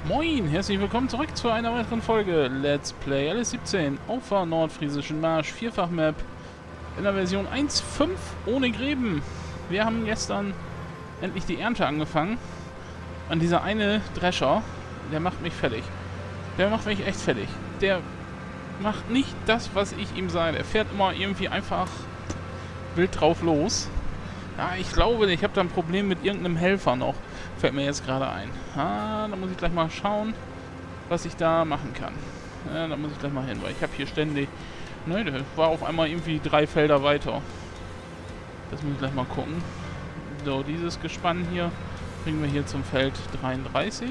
Moin, herzlich willkommen zurück zu einer weiteren Folge Let's Play LS17 auf der nordfriesischen Marsch, Vierfach-Map in der Version 1.5 ohne Gräben. Wir haben gestern endlich die Ernte angefangen und dieser eine Drescher, der macht mich fertig. Der macht mich echt fertig. Der macht nicht das, was ich ihm sage. Er fährt immer irgendwie einfach wild drauf los. Ja, ich glaube, ich habe da ein Problem mit irgendeinem Helfer noch. Fällt mir jetzt gerade ein. Ah, da muss ich gleich mal schauen, was ich da machen kann. Ja, da muss ich gleich mal hin, weil ich habe hier ständig... Ne, der war auf einmal irgendwie 3 Felder weiter. Das muss ich gleich mal gucken. So, dieses Gespann hier bringen wir hier zum Feld 33.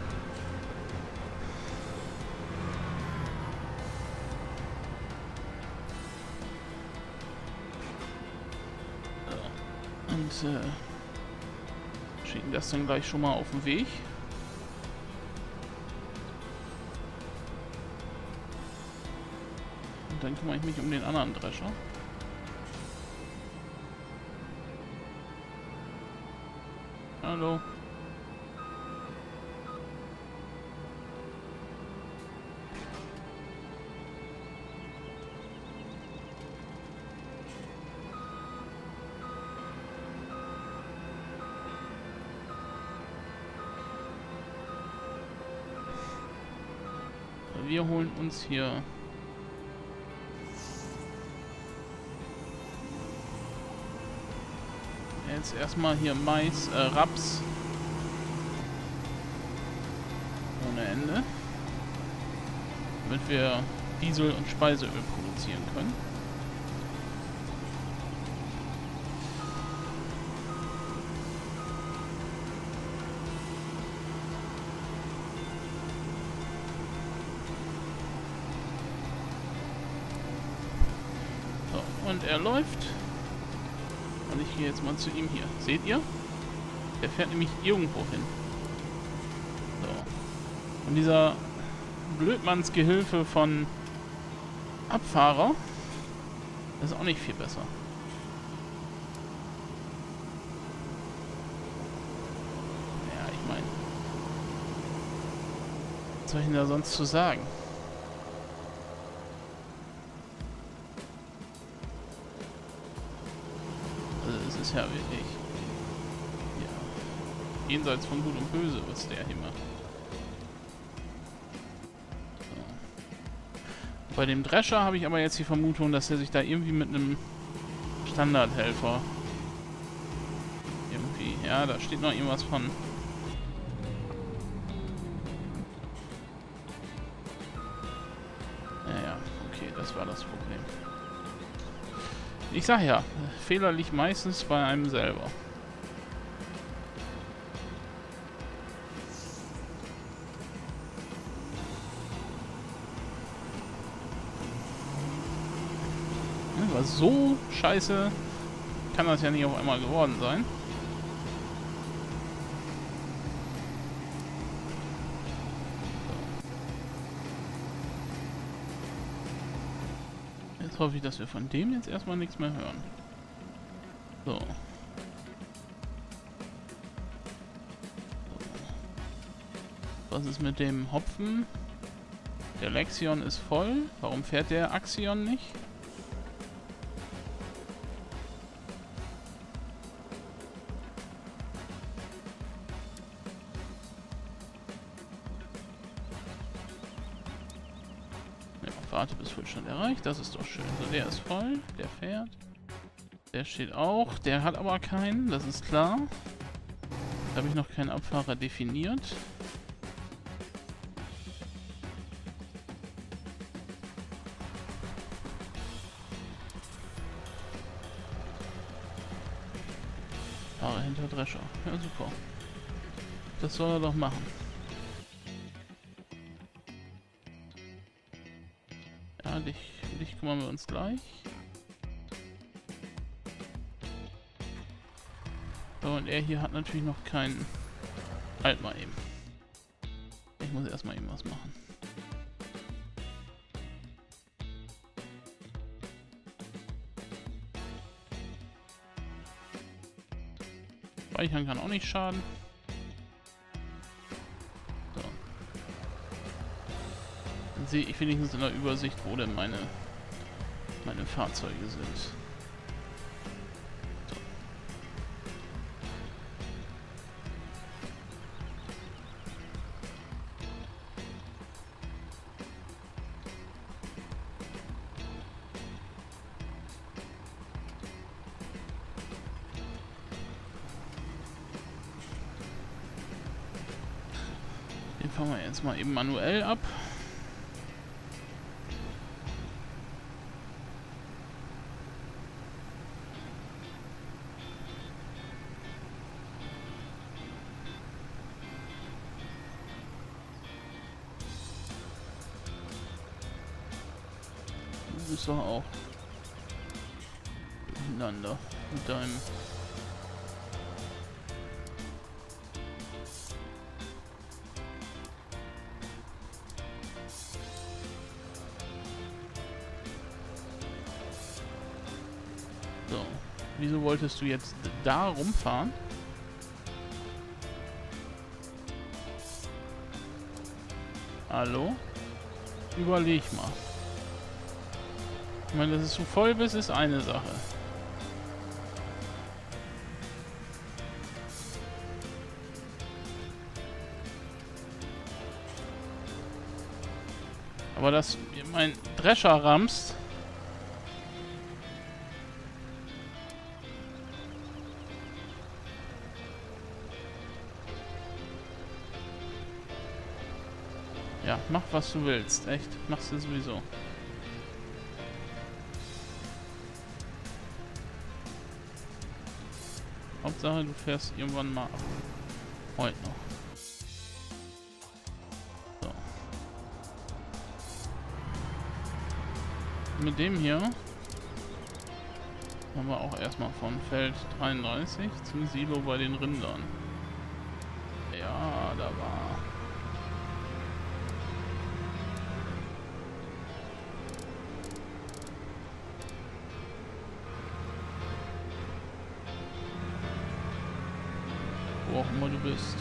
Und schicken das dann gleich schon mal auf den Weg. Und dann kümmere ich mich um den anderen Drescher. Hallo. Wir holen uns hier jetzt erstmal hier Mais, Raps ohne Ende, damit wir Diesel und Speiseöl produzieren können. Und er läuft. Und ich gehe jetzt mal zu ihm hier. Seht ihr? Der fährt nämlich irgendwo hin. So. Und dieser Blödmannsgehilfe von Abfahrer ist auch nicht viel besser. Ja, ich meine, was soll ich denn da sonst zu sagen? Das ist ja wirklich, ja, jenseits von Gut und Böse, was der hier macht. So. Bei dem Drescher habe ich aber jetzt die Vermutung, dass er sich da irgendwie mit einem Standardhelfer irgendwie, ja, da steht noch irgendwas von... Ja, okay, das war das Problem. Ich sag ja, Fehler liegt meistens bei einem selber. Ja, aber so scheiße kann das ja nicht auf einmal geworden sein. Jetzt hoffe ich, dass wir von dem jetzt erstmal nichts mehr hören. So. Was ist mit dem Hopfen? Der Lexion ist voll. Warum fährt der Axion nicht? Warte bis Füllstand erreicht, das ist doch schön. So, der ist voll, der fährt. Der steht auch, der hat aber keinen, das ist klar. Da habe ich noch keinen Abfahrer definiert. Fahrer hinter Drescher. Ja, super. Das soll er doch machen. Ja, dich kümmern wir uns gleich. So, und er hier hat natürlich noch keinen... Halt mal eben. Ich muss erstmal eben was machen. Speichern kann auch nicht schaden. So. sehe ich wenigstens in der Übersicht, wo denn meine Fahrzeuge sind. So. Den fahren wir jetzt mal eben manuell ab. Du bist doch auch durcheinander mit deinem... So, wieso wolltest du jetzt da rumfahren? Hallo? Überleg mal. Ich meine, dass du voll bist, ist eine Sache. Aber dass mein Drescher rammst... Ja, mach was du willst. Echt. Machst du sowieso. Hauptsache, du fährst irgendwann mal ab. Heute noch. So. Mit dem hier haben wir auch erstmal von Feld 33 zum Silo bei den Rindern. Ja, da war... Wo auch immer du bist.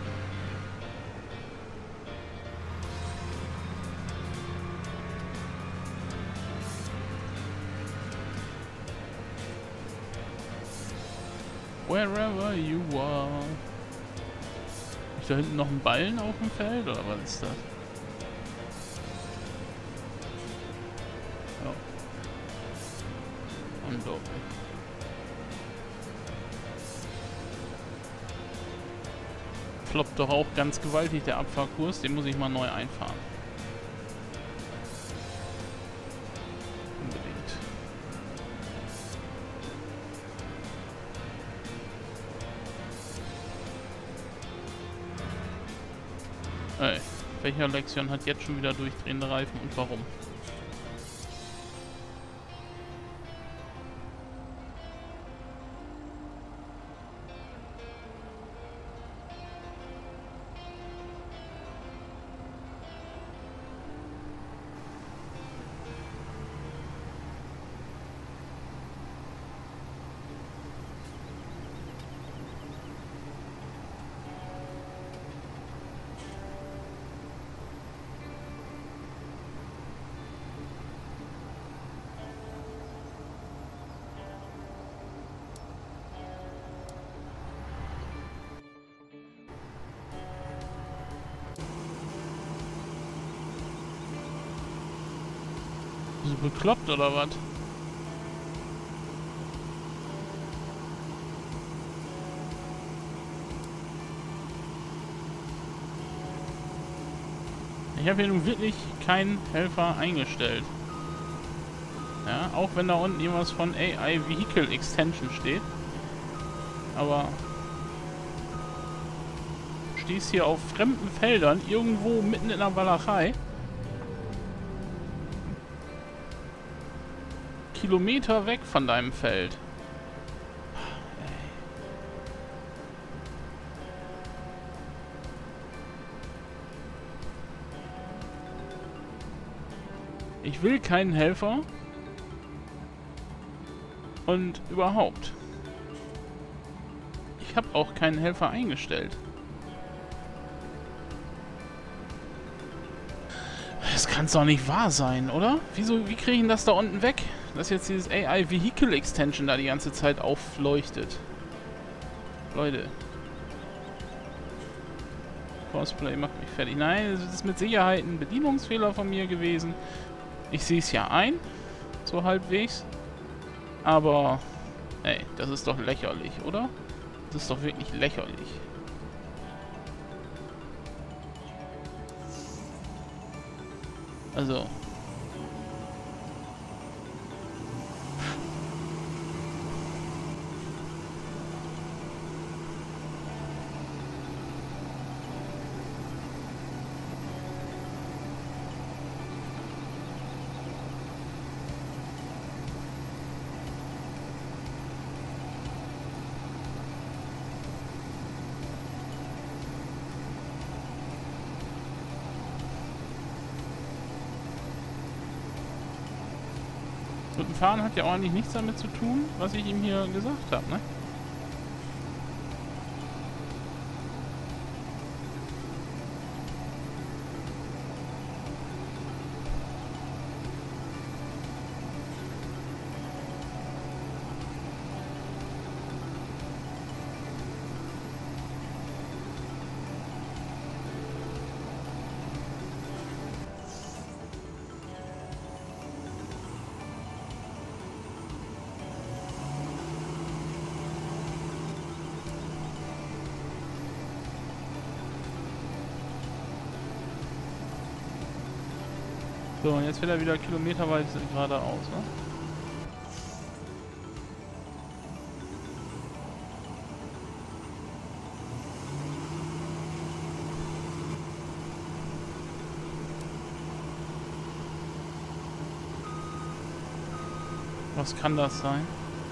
Wherever you are. Ist da hinten noch ein Ballen auf dem Feld oder was ist das? Ja. Unglaublich. Floppt doch auch ganz gewaltig der Abfahrkurs, den muss ich mal neu einfahren. Unbedingt. Ey, welcher Lexion hat jetzt schon wieder durchdrehende Reifen und warum? Bist du bekloppt oder was? Ich habe hier nun wirklich keinen Helfer eingestellt. Ja, auch wenn da unten irgendwas von AI Vehicle Extension steht. Aber du stehst hier auf fremden Feldern, irgendwo mitten in der Walachei. Kilometer weg von deinem Feld. Ich will keinen Helfer. Und überhaupt. Ich habe auch keinen Helfer eingestellt. Das kann's doch nicht wahr sein, oder? Wie kriege ich denn das da unten weg? Dass jetzt dieses AI Vehicle Extension da die ganze Zeit aufleuchtet. Leute. Cosplay macht mich fertig. Nein, es ist mit Sicherheit ein Bedienungsfehler von mir gewesen. Ich sehe es ja ein. So halbwegs. Aber, ey, das ist doch lächerlich, oder? Das ist doch wirklich lächerlich. Also. Mit dem Fahren hat ja auch eigentlich nichts damit zu tun, was ich ihm hier gesagt habe, ne? So, und jetzt wird er wieder kilometerweit geradeaus, ne? Was kann das sein?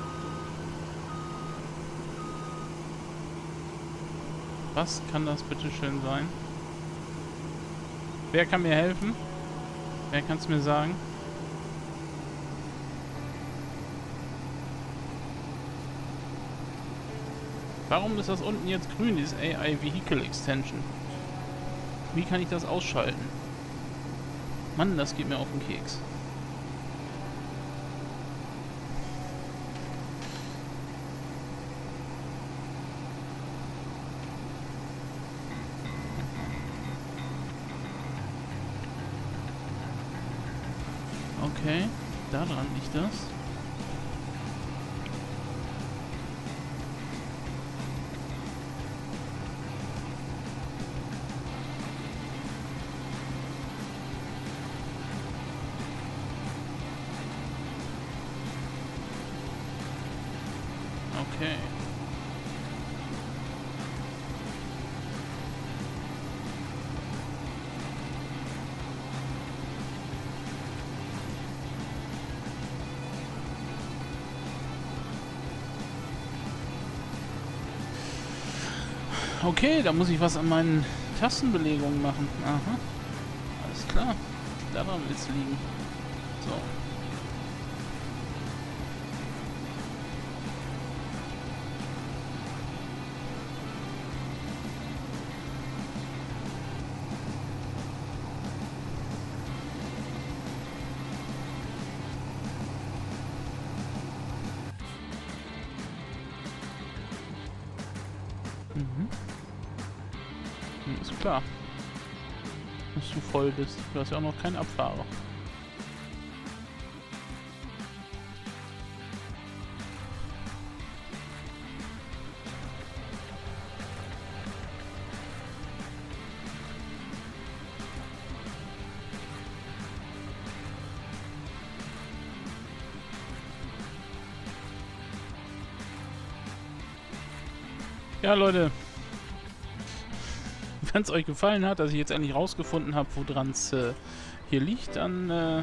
Was kann das bitte schön sein? Wer kann mir helfen? Wer kann es mir sagen? Warum ist das unten jetzt grün, dieses AI Vehicle Extension? Wie kann ich das ausschalten? Mann, das geht mir auf den Keks. Okay, daran liegt das. Okay. Okay, da muss ich was an meinen Tastenbelegungen machen. Aha. Alles klar. Daran wird es liegen. So. Ist klar. Dass du voll bist. Du hast ja auch noch keinen Abfahrer. Ja, Leute. Wenn es euch gefallen hat, dass ich jetzt endlich rausgefunden habe, woran es hier liegt, dann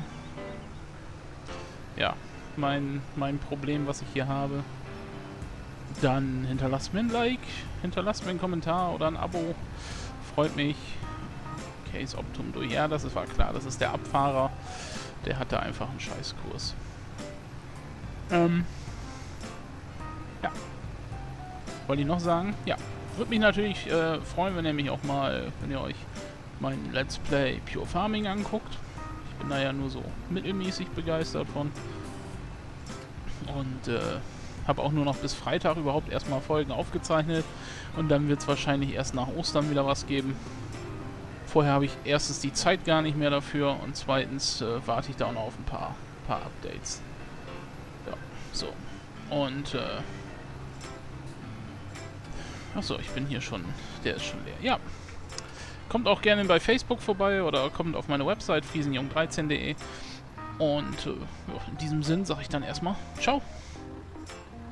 ja, mein Problem, was ich hier habe, dann hinterlasst mir ein Like, hinterlasst mir einen Kommentar oder ein Abo. Freut mich. Case Optum durch. Ja, das war klar, das ist der Abfahrer. Der hatte einfach einen Scheißkurs. Ja. Wollte ich noch sagen? Ja. Würde mich natürlich freuen, wenn ihr mich auch mal, wenn ihr euch mein Let's Play Pure Farming anguckt. bin da ja nur so mittelmäßig begeistert von. Und habe auch nur noch bis Freitag überhaupt erstmal Folgen aufgezeichnet. Und dann wird es wahrscheinlich erst nach Ostern wieder was geben. Vorher habe ich erstens die Zeit gar nicht mehr dafür und zweitens warte ich da auch noch auf ein paar Updates. Ja, so. Und, achso, ich bin hier schon, der ist schon leer. Ja. Kommt auch gerne bei Facebook vorbei oder kommt auf meine Website friesenjung13.de. Und in diesem Sinn sage ich dann erstmal ciao.